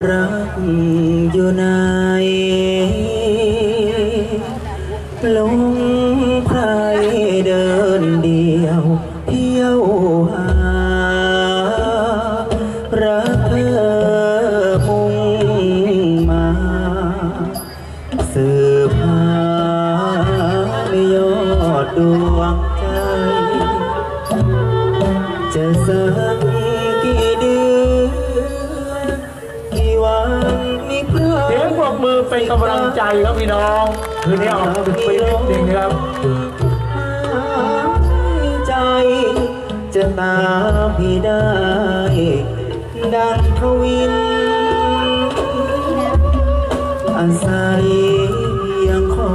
รักอยู่ในลงไพรเดินเดียวเที่ยวหารักเธอมุ่งมาสืบหาไม่ยอดดวงใจจะสักกี่เดือนกี่วันมีเพราะเสียงปรบมือเป็นกำลังใจครับพี่น้องคืนนี้ออกดึกไปนิดนึงครับใจจะตามพี่ได้ดังทวินอาศัยยังข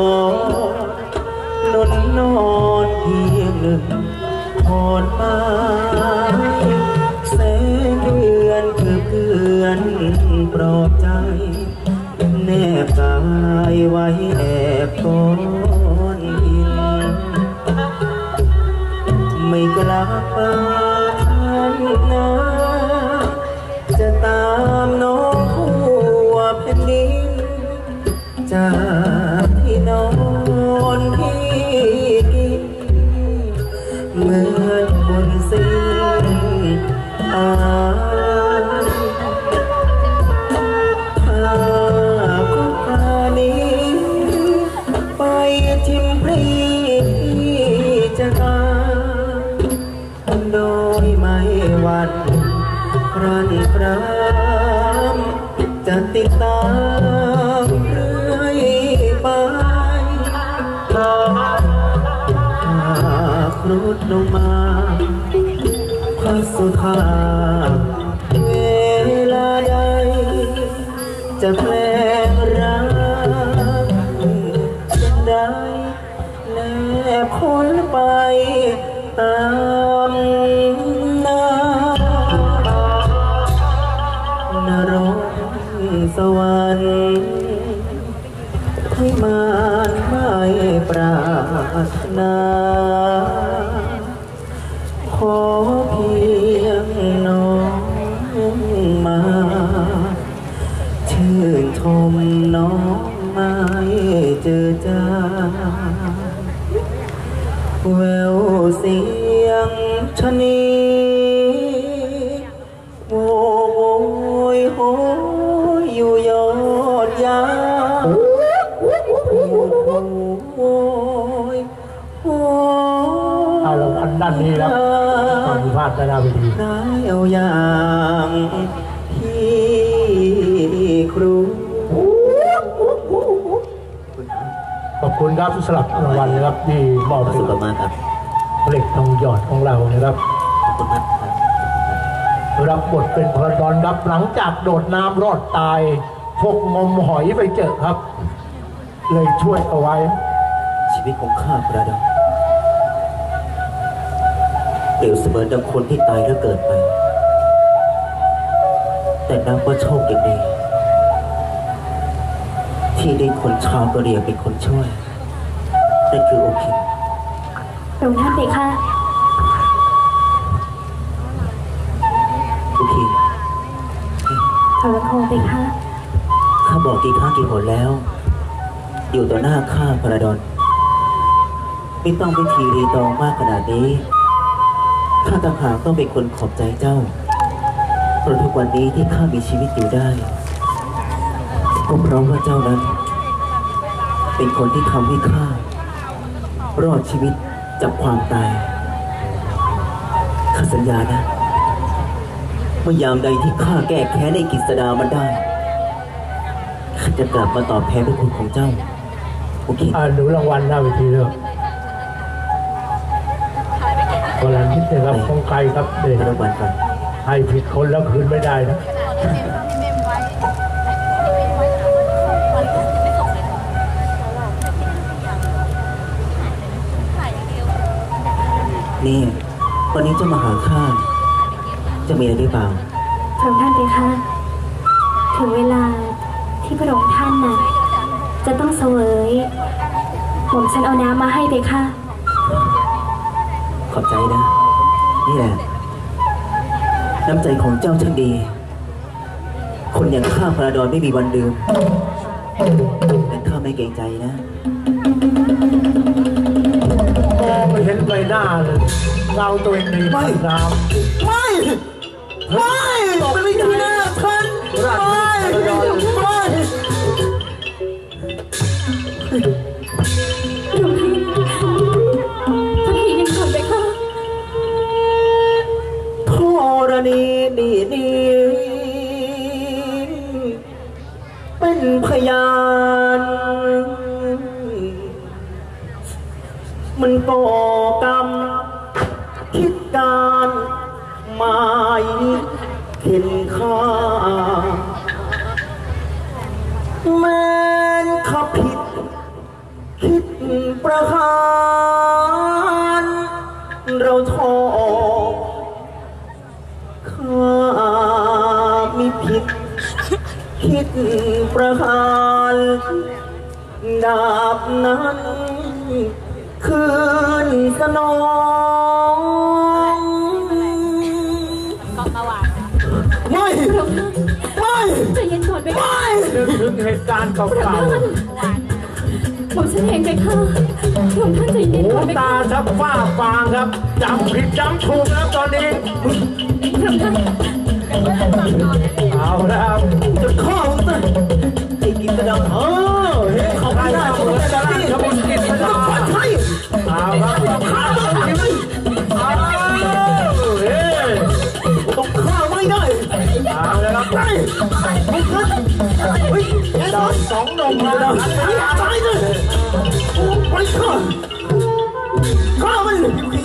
อนอนนอนเพียงหนึ่งหอนมาแสงเดือนคือเพื่อนปลอบใจแนบกายไว้แอบก้อนหินไม่กลับบ้านนะจะตามน้องทั่วแผ่นดินจากที่นอนที่กินเหมือนคนสิ้นอาทิมพรีจะตามโดยไม่หวั่นรันปรามจะติดตามเรื่อยไปหากรุดลงมาพระสุธาเวลาใดจะแปลงรักได้แลบคนไปตามนรกสวรรค์ให้มานไม่ปรารถนาขอเพียงน้องมาชื่นชมน้องไม่เจอจ้าแววเสียงชะนีโวยโหยอยู่ยอดยาเอาละอันด้านนี้ครับความพิพาทด้านวิธีได้เอาอย่างที่ครูขอบคุณครับสำหรับรางวัลนะครับที่มอบให้กับมาครับเพลงทองหยอดของเรานะครับขอบคุณมากครับรับบทเป็นพระดอนครับหลังจากโดดน้ำรอดตายพวกงมหอยไปเจอครับเลยช่วยเอาไว้ชีวิตของข้าพระดอนเปรียบเสมือนดังคนที่ตายแล้วเกิดไปแต่นับว่าโชคดีที่ได้คนชาวกะเหรี่ยงเป็นคนช่วยนั่นคือโอเคหลวงท่านเพคะโอเคขอรับโทษเพคะข้าบอกกี่ครั้งกี่หนแล้วอยู่ต่อหน้าข้าพระดอนไม่ต้องเป็นทีรีตองมากขนาดนี้ข้าต่างหากต้องเป็นคนขอบใจเจ้าเพราะทุกวันนี้ที่ข้ามีชีวิตอยู่ได้ก็เพราะว่าเจ้านั้นเป็นคนที่ทำให้ข้ารอดชีวิตจากความตายข้าสัญญานะเมื่อยามใดที่ข้าแก้แค้นในกฤษดามันได้ข้าจะกลับมาตอบแทนพระคุณของเจ้าโอเคดูรางวัลหน้าเวทีเลยรางวัลที่ได้รับของใครครับเด็กรางวัลกันให้ผิดคนแล้วคืนไม่ได้นะนี่วันนี้จะมาหาข้าจะมีอะไรหรือเปล่าพระองค์ท่านเพคะถึงเวลาที่พระองค์ท่านน่ะจะต้องเสวยผมฉันเอาน้ำมาให้เพคะขอบใจนะนี่แหละน้ำใจของเจ้าช่างดีคนอย่างข้าพระดอนไม่มีวันลืมแต่ข้าไม่เกรงใจนะมองไม่เห็นใบหน้าเลยเงาตัวเองในไม่น้ำไม่ไม่ดีนะท่านไม่ท่านพี่ยังทำไปค่ะธรณีนี่เป็นพยานมันก่อกรรมคิดการหมายเห็นค่าแม้นข้าผิดคิดประหารเราทอข้ามีผิดคิดประหารดาบนั้นคืนสนองไม่ใจเย็นก่อนไปค่ะนึกถึงเหตุการณ์เก่าๆผมฉันเองไปค่ะหลวงท่านใจเย็นก่อนไปตาชับฟ้าฟางครับจำผิดจำถูกแล้วตอนนี้เอาแล้วจะข้าวซะไอ้กินกระดังเเฮ้ยเขาไม่ได้เขาไม่ได้เขาไม่กินกระดังใช่เอาครับข้าวเฮ้ยต้องข้าวไม่ได้เอาแล้วครับได้ไม่ครับเฮ้ยสองนมมาแล้วตายเลยไปข้าวมัน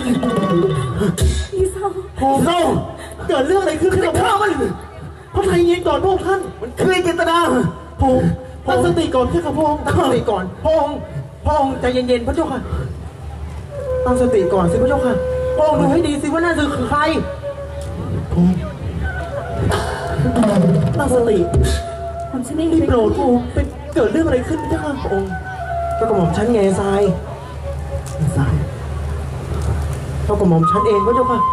พี่โซ่โซ่เกิดเรื่องอะไรขึ้นกับข้ามันพระไทยเย็นก่อนพวกท่านมันคือเจตนาพงตั้งสติก่อนพี่ข้าพงตั้งสติก่อนพงใจเย็นๆพระเจ้าค่ะตั้งสติก่อนสิพระเจ้าค่ะพงดูให้ดีสิว่านั่นคือใครพงตั้งสติผมฉันเองรีบโปรดพงเป็นเกิดเรื่องอะไรขึ้นพระเจ้าค่ะพงก็กระหม่อมชั้นแง่ทรายก็กระหม่อมชั้นเองพระเจ้าค่ะ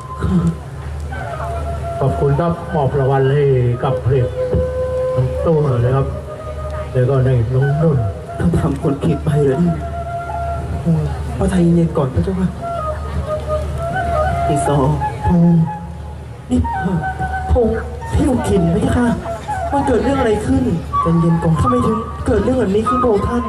ขอบคุณครับมอบรางวัลให้กับเพลงน้องตู้เลยครับแล้วก็ในน้องนุ่นต้องทำคนผิดไปเลยพระไทยเย็นก่อนพระเจ้าค่ะพี่ซอพงนี่พงพี่อุกินพระเจ้าค่ะมันเกิดเรื่องอะไรขึ้นใจเย็นก่อนทำไมถึงเกิดเรื่องแบบนี้ขึ้นพระองค์ท่าน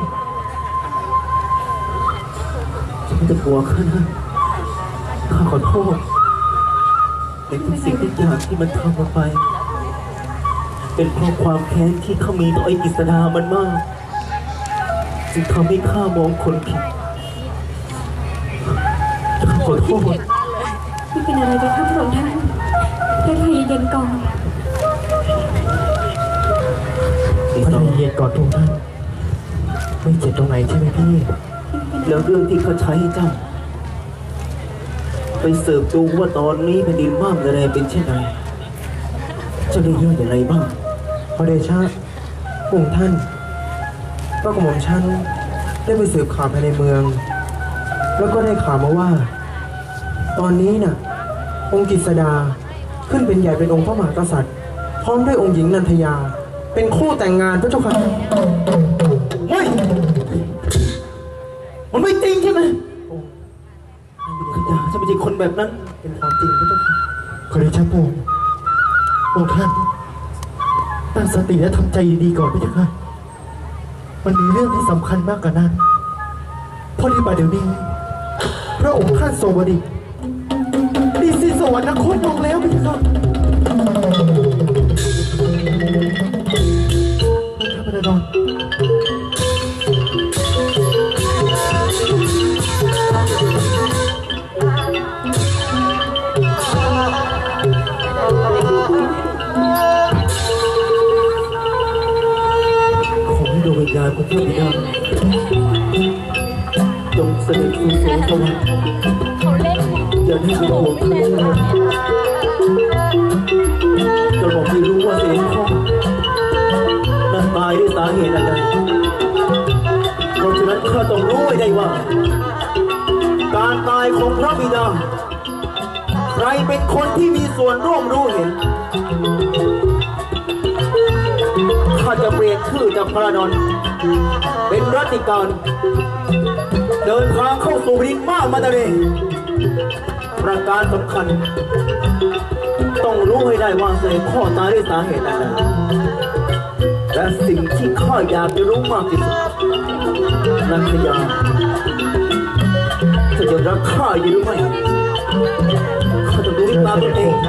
ฉันจะกลัวข้านะข้าขอโทษในทุกสิ่งทุกอย่างที่มันทำลงไปเป็นเพราะความแค้นที่เขามีต่อไอ้กฤษดามันมากจึงทำให้ข้ามองคนผิดขอโทษไม่เป็นอะไรไปครับพระองค์ท่านพระไทยเย็นก่อนพระไทยเย็นก่อนพระองค์ท่านไม่เจ็บตรงไหนใช่ไหมพี่แล้วเรื่องที่เขาใช้ให้เจ้าไปเสิร์ฟดูว่าตอนนี้แผ่นดินม่ามอะไรเป็นเช่นไรจะได้เรื่องอย่างไรบ้างพระเดชะพระองค์ท่านก็กระหม่อมชั้นได้ไปสืบข่าวภายในเมืองแล้วก็ได้ข่าวมาว่าตอนนี้น่ะองค์กฤษดาขึ้นเป็นใหญ่เป็นองค์พระมหากษัตริย์พร้อมด้วยองค์หญิงนันทยาเป็นคู่แต่งงานพระเจ้าค่ะเฮ้ยมันไม่จริงใช่ไหมจะไม่ใช่คนแบบนั้นเป็นความจริงพระเจ้าค่ะขอเดชะพระองค์ท่านตั้งสติและทำใจดีๆก่อนพระเจ้าค่ะมันมีเรื่องที่สำคัญมากกว่านั้นเพราะที่บัดเดี๋ยวนี้พระองค์ท่านโสวดิดีสิสวรรคตลงแล้วพระเจ้าค่ะพระดอนวิญญาณของเทพธิดาจงเสด็จสู่สวงสวรรค์อย่าได้เป็นห่วงเธอจะบอกให้รู้ว่าเสียงของนั้นตายด้วยสาเหตุอะไรเพราะฉะนั้นข้าต้องรู้ให้ได้ว่าการตายของพระบิดาใครเป็นคนที่มีส่วนร่วมรู้เห็นลี่ยนชื่อจากพระนนท์เป็นรัติการเดินทางเข้าสู่ริงมามาตาเรประการสำคัญต้องรู้ให้ได้ว่าเสด็จพ่อตายด้วยสาเหตุอะไรและสิ่งที่ข้าอยากจะรู้มากที่สุดนันทยาจะยังรักข้าอยู่หรือไม่ข้าต้องรู้ด้วยตาตัวเอง